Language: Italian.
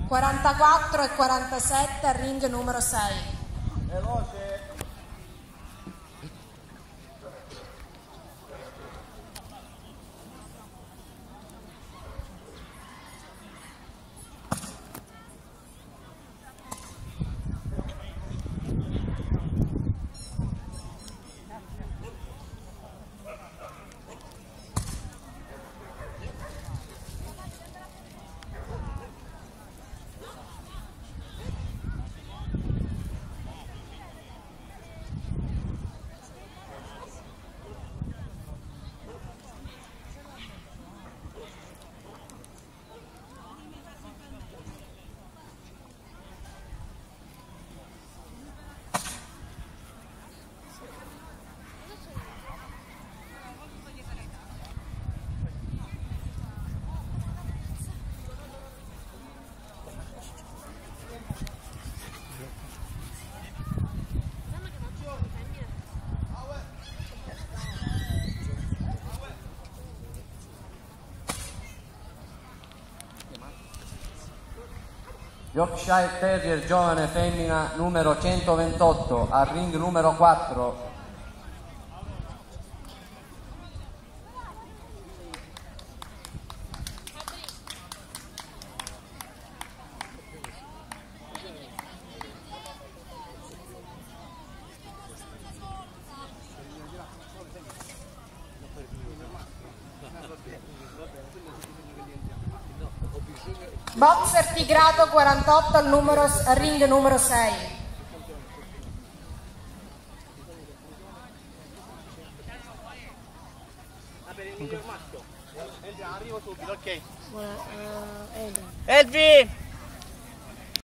44 e 47 al ring numero 6. Veloce. Yorkshire Terrier giovane femmina numero 128 al ring numero 4. Boxer Tigrato 48 al ring numero 6. Arrivo subito, ok. Elvi!